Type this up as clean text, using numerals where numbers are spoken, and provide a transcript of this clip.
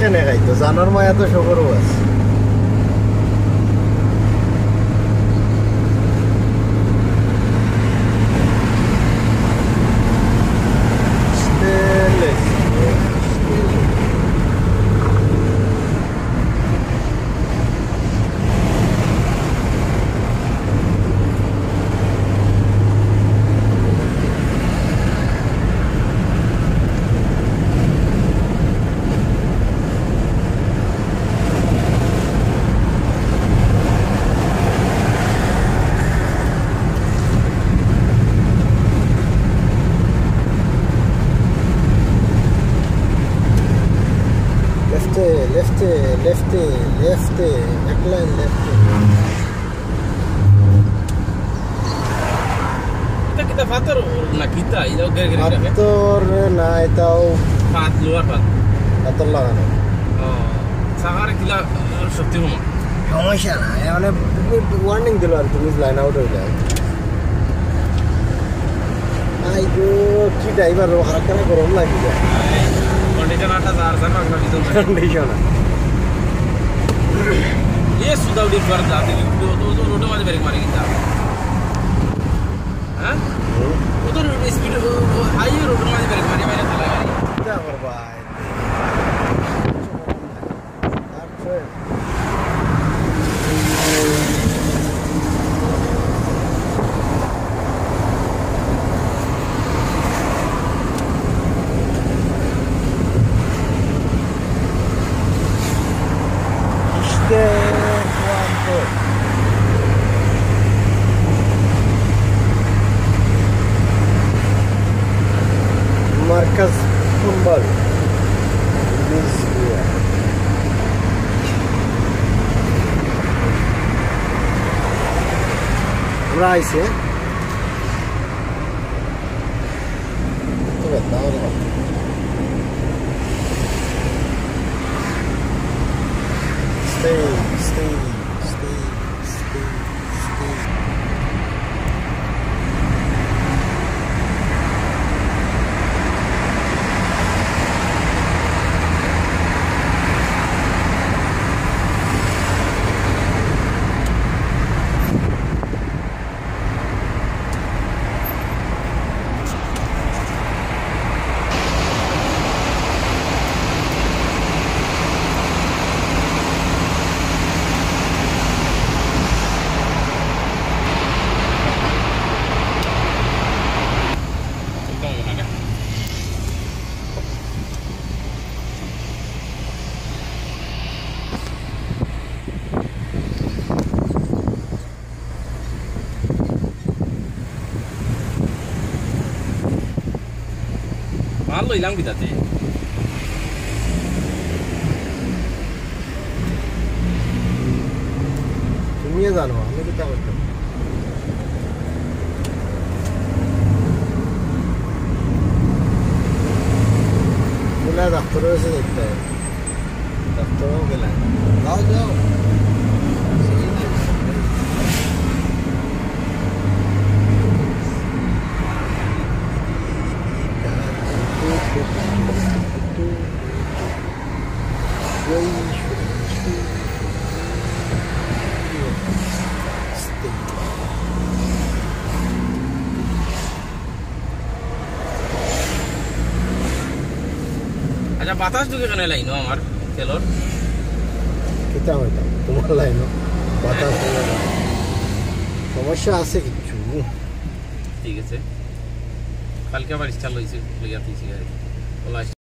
কেনে খাইতো জানোর মায়া তো সবরও আছে left back line left kita fator na kita itu gara-gara fator na itau fat luar fat fator লাগানো সাহারে কিলা সত্যি হলো সমস্যা না মানে ওয়ার্নিং দিল আর তুমি লাইন আউট হয়ে যায় আই গো কি ড্রাইভার হারা কেন গরম লাগি যায় কন্ডিশন আটা যার যার বাংলা দিতে কন্ডিশন ये सुधा उड़ी कर जाते हैं तो रोड में ब्रेक मारेगी क्या हाँ वो तो स्पीड हाई रोड में ब्रेक मारे मेरे चला गाड़ी क्या बर्बाद markas kembal this here rice ya coba tahu dong stay Malo hilang kita teh. Dunia जानो हमें क्या करते हैं बुला डॉक्टरों से देखते हैं डॉक्टरों के लाइन जाओ जाओ আচ্ছা বাতাস ঢুকে কেন লাইনো আমার তেলর কিতা হইতা তোমার লাইনো বাতাস সমস্যা আছে কিছু ঠিক আছে কালকে আবার স্টার্ট হইছে লইয়া দিছি গাড়ি